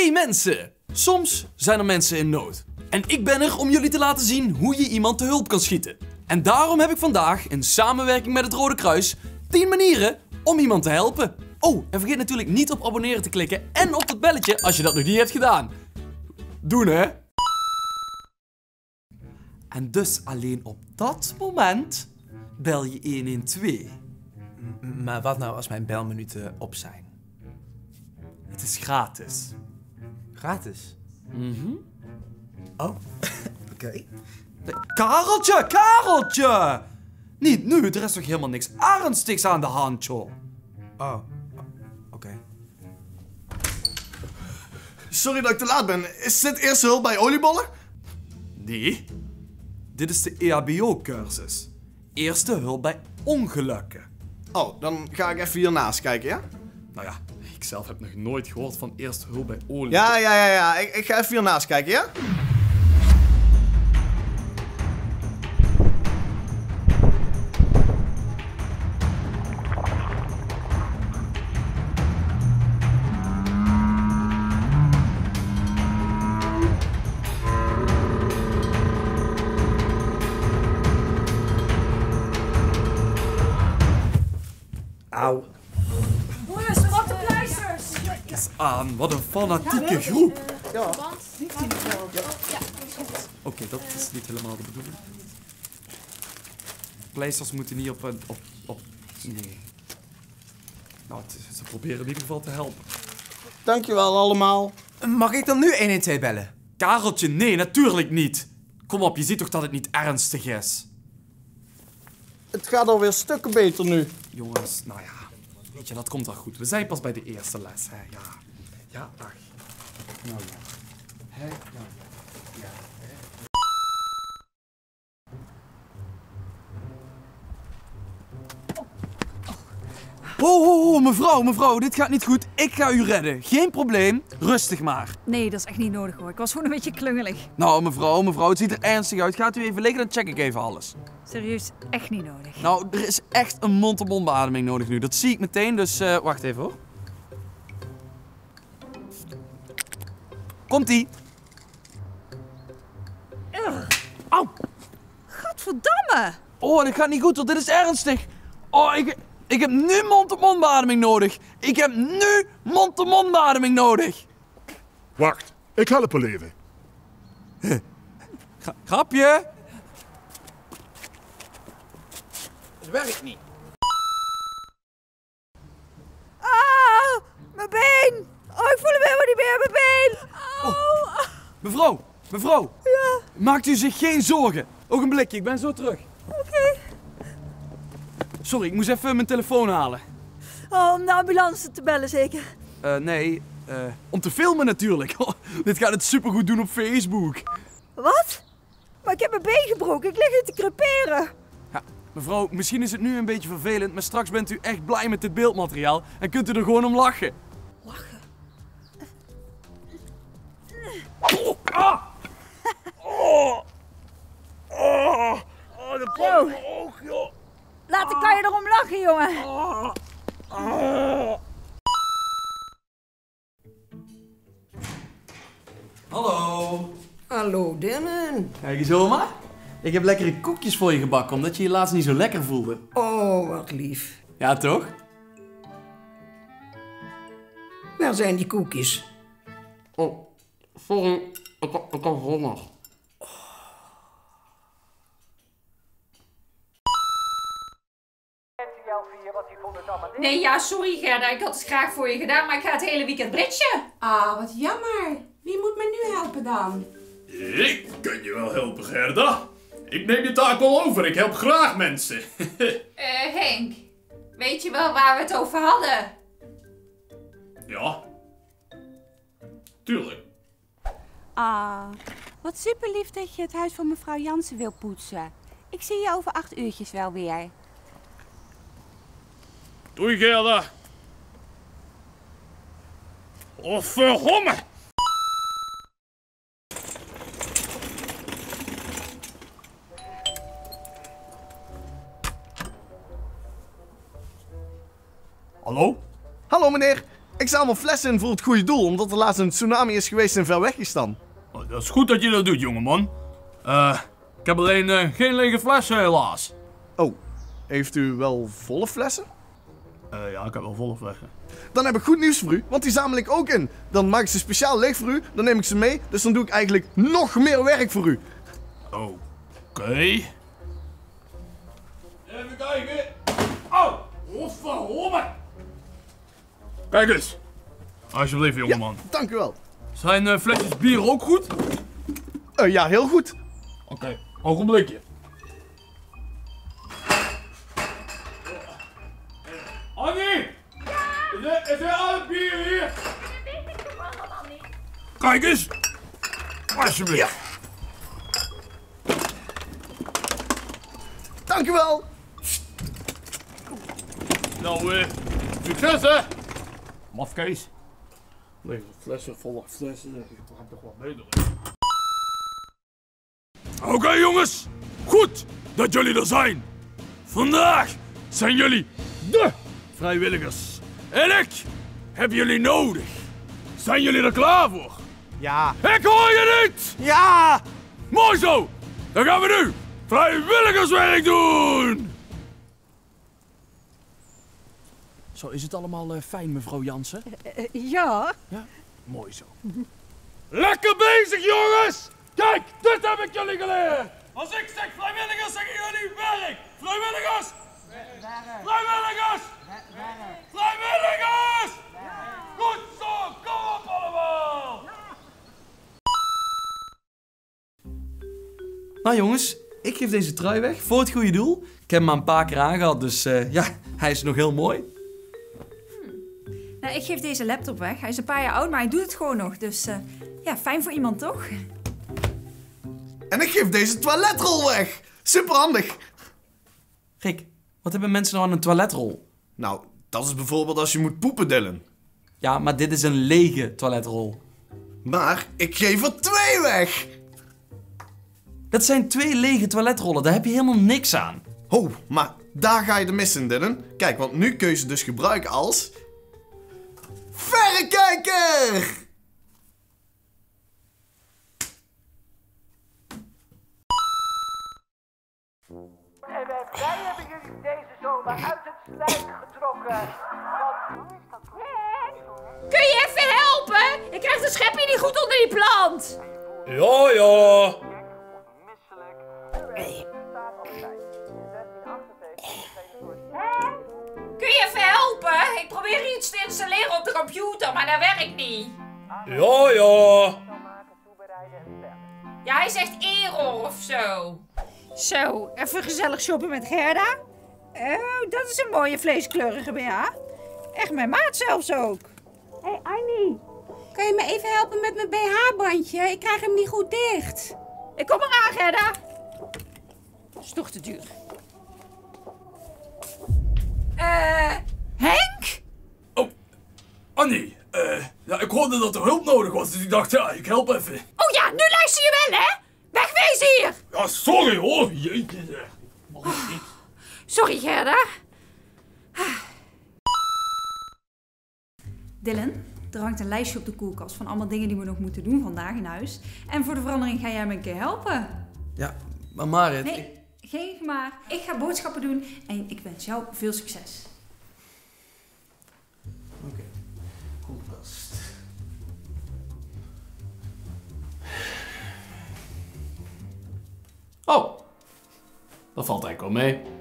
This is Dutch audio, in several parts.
Hey mensen! Soms zijn er mensen in nood. En ik ben er om jullie te laten zien hoe je iemand te hulp kan schieten. En daarom heb ik vandaag, in samenwerking met het Rode Kruis, 10 manieren om iemand te helpen. Oh, en vergeet natuurlijk niet op abonneren te klikken en op dat belletje als je dat nog niet hebt gedaan. Doen hè? En dus alleen op dat moment bel je 112. Maar wat nou als mijn belminuten op zijn? Het is gratis. Gratis? Oh, oké. Kareltje, Kareltje! Niet nu, er is toch helemaal niks ernstigs aan de hand, joh. Oh, oké. Sorry dat ik te laat ben. Is dit eerste hulp bij oliebollen? Nee, dit is de EHBO-cursus. Eerste hulp bij ongelukken. Oh, dan ga ik even hiernaast kijken, ja? Nou ja, ik zelf heb nog nooit gehoord van eerste hulp bij olie. Ja. Ik ga even hiernaast kijken, ja? Auw. Jongens, pak de pleisters! Kijk eens aan, wat een fanatieke groep. Oké, dat is niet helemaal de bedoeling. Pleisters moeten niet op... Nee. Nou, ze proberen in ieder geval te helpen. Dankjewel allemaal. Mag ik dan nu 112 bellen? Kareltje, nee, natuurlijk niet. Kom op, je ziet toch dat het niet ernstig is. Het gaat alweer stukken beter nu. Jongens, nou ja, weet je, dat komt wel goed. We zijn pas bij de eerste les, hè. Ja, ja, ach. Nou ja. Hè, nou ja. Ja, hè. Oh, mevrouw, dit gaat niet goed. Ik ga u redden. Geen probleem. Rustig maar. Nee, dat is echt niet nodig hoor. Ik was gewoon een beetje klungelig. Nou, mevrouw, het ziet er ernstig uit. Gaat u even liggen, dan check ik even alles. Serieus, echt niet nodig. Nou, er is echt een mond-op-mond beademing nodig nu. Dat zie ik meteen, dus wacht even hoor. Komt-ie. Au. Gadverdamme! Oh, dit gaat niet goed, want dit is ernstig. Oh, ik heb nu mond-op-mond beademing nodig. Ik heb nu mond-op-mond beademing nodig. Wacht, ik help wel even. Grapje. Het werkt niet. Ah, mijn been! Oh, ik voel hem helemaal niet meer, mijn been! Oh. Mevrouw. Ja. Maakt u zich geen zorgen. Ogenblikje, ik ben zo terug. Oké. Sorry, ik moest even mijn telefoon halen. Oh, om de ambulance te bellen zeker? Nee, om te filmen natuurlijk. Dit gaat het supergoed doen op Facebook. Wat? Maar ik heb mijn been gebroken, ik lig hier te creperen. Ja, mevrouw, misschien is het nu een beetje vervelend, maar straks bent u echt blij met dit beeldmateriaal en kunt u er gewoon om lachen. Lachen? Ah! Oh, de pijn in mijn oog, joh. Later kan je erom lachen, jongen. Hallo. Hallo, Dimmen. Kijk eens, oma. Ik heb lekkere koekjes voor je gebakken, omdat je je laatst niet zo lekker voelde. Oh, wat lief. Ja, toch? Waar zijn die koekjes? Oh, sorry. Ik heb honger. Nee, ja, sorry Gerda, ik had het graag voor je gedaan, maar ik ga het hele weekend bridgen. Ah, wat jammer. Wie moet me nu helpen dan? Ik kan je wel helpen, Gerda. Ik neem je taak wel over, ik help graag mensen. Henk, weet je wel waar we het over hadden? Ja. Tuurlijk. Ah, wat super lief dat je het huis van mevrouw Jansen wil poetsen. Ik zie je over 8 uurtjes wel weer. Doei, Gerda. Oh, vergomme! Hallo? Hallo meneer, Ik zamel flessen in voor het goede doel, omdat er laatst een tsunami is geweest in Verweggestan. Oh, dat is goed dat je dat doet, jongeman. Ik heb alleen geen lege flessen, helaas. Oh, heeft u wel volle flessen? Ja, ik heb wel volle flessen. Dan heb ik goed nieuws voor u, want die zamel ik ook in. Dan maak ik ze speciaal leeg voor u, dan neem ik ze mee, dus dan doe ik eigenlijk nog meer werk voor u. Oké. Even kijken. Oh, godverdomme. Kijk eens. Alsjeblieft, jongeman. Ja, dank u wel. Zijn flesjes bier ook goed? Ja, heel goed. Oké, ogenblikje. Annie! Is er al bier hier? Kijk eens! Alsjeblieft. Ja. Dank u wel. Nou, succes hè! Mafkees. Lege flessen, volle flessen. Ik ga toch wat beter. Oké, jongens. Goed dat jullie er zijn. Vandaag zijn jullie de vrijwilligers. En ik heb jullie nodig. Zijn jullie er klaar voor? Ja. Ik hoor je niet! Ja! Mooi zo! Dan gaan we nu vrijwilligerswerk doen! Zo, is het allemaal fijn, mevrouw Jansen? Ja. Mooi zo. Lekker bezig, jongens! Kijk, dit heb ik jullie geleerd! Als ik zeg vrijwilligers, zeggen jullie werk! Vrijwilligers! Vrijwilligers! Vrijwilligers! Goed zo, kom op allemaal! Nou jongens, ik geef deze trui weg voor het goede doel. Ik heb hem maar een paar keer aangehad, dus ja, hij is nog heel mooi. Nou, ik geef deze laptop weg. Hij is een paar jaar oud, maar hij doet het gewoon nog. Dus ja, fijn voor iemand, toch? En ik geef deze toiletrol weg. Superhandig. Rick, wat hebben mensen nou aan een toiletrol? Nou, dat is bijvoorbeeld als je moet poepen, Dylan. Ja, maar dit is een lege toiletrol. Maar ik geef er 2 weg. Dat zijn 2 lege toiletrollen, daar heb je helemaal niks aan. Oh, maar daar ga je de mis in, Dylan. Kijk, want nu kun je ze dus gebruiken als... verrekijker! En wij hebben jullie deze zomer uit het slijk getrokken. Kun je even helpen? Ik krijg de schepje niet goed onder die plant. Ja. Kun je even helpen? Ik probeer iets te installeren op de computer, maar dat werkt niet. Ja. Ja, hij zegt error of zo. Zo, even gezellig shoppen met Gerda. Oh, dat is een mooie vleeskleurige BH. Echt mijn maat zelfs ook. Hé Annie, kan je me even helpen met mijn BH-bandje? Ik krijg hem niet goed dicht. Ik kom eraan, Gerda. Dat is toch te duur. Henk? Oh, Annie, ja, ik hoorde dat er hulp nodig was, dus ik dacht, ja, ik help even. Oh ja, nu luister je wel, hè? Wegwezen hier! Ja, sorry hoor, jeetje. Sorry, Gerda. Dylan, er hangt een lijstje op de koelkast van allemaal dingen die we nog moeten doen vandaag in huis. En voor de verandering ga jij me een keer helpen. Ja, maar Marit... Nee, geen maar. Ik ga boodschappen doen en ik wens jou veel succes. Oké, koelkast. Oh, dat valt eigenlijk wel mee.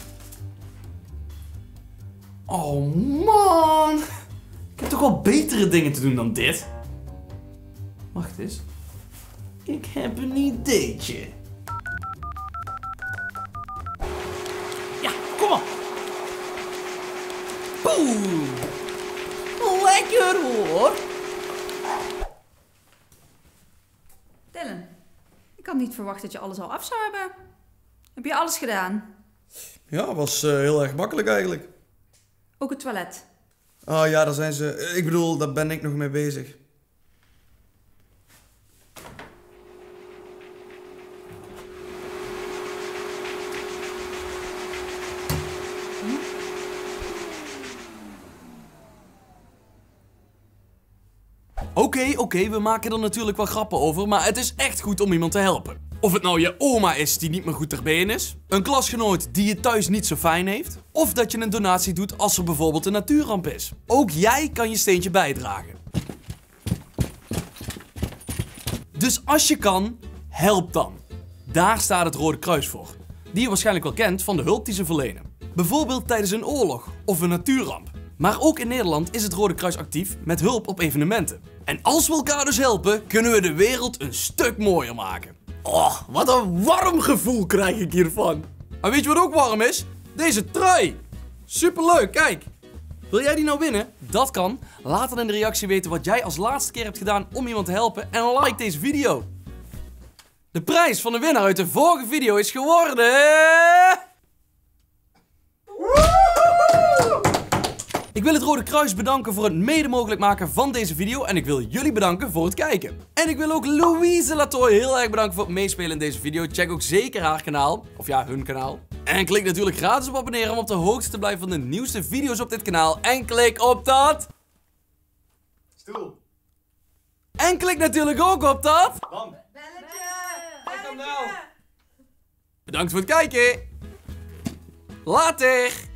Oh man, ik heb toch wel betere dingen te doen dan dit. Wacht eens. Ik heb een ideetje. Ja, kom op. Boem. Lekker hoor. Dylan, ik had niet verwacht dat je alles al af zou hebben. Heb je alles gedaan? Ja, was heel erg makkelijk eigenlijk. Ook het toilet? Oh ja, daar zijn ze. Ik bedoel, daar ben ik nog mee bezig. Oké, we maken er natuurlijk wel grappen over, maar het is echt goed om iemand te helpen. Of het nou je oma is die niet meer goed ter been is, een klasgenoot die je thuis niet zo fijn heeft, of dat je een donatie doet als er bijvoorbeeld een natuurramp is. Ook jij kan je steentje bijdragen. Dus als je kan, help dan. Daar staat het Rode Kruis voor, die je waarschijnlijk wel kent van de hulp die ze verlenen. Bijvoorbeeld tijdens een oorlog of een natuurramp. Maar ook in Nederland is het Rode Kruis actief met hulp op evenementen. En als we elkaar dus helpen, kunnen we de wereld een stuk mooier maken. Oh, wat een warm gevoel krijg ik hiervan. En weet je wat ook warm is? Deze trui. Superleuk, kijk. Wil jij die nou winnen? Dat kan. Laat dan in de reactie weten wat jij als laatste keer hebt gedaan om iemand te helpen en like deze video. De prijs van de winnaar uit de vorige video is geworden... Ik wil het Rode Kruis bedanken voor het mede mogelijk maken van deze video en ik wil jullie bedanken voor het kijken. En ik wil ook Louise Latoy heel erg bedanken voor het meespelen in deze video. Check ook zeker haar kanaal, of ja, hun kanaal. En klik natuurlijk gratis op abonneren om op de hoogte te blijven van de nieuwste video's op dit kanaal. En klik op dat... Stoel. En klik natuurlijk ook op dat... Bam. Bedankt voor het kijken. Later.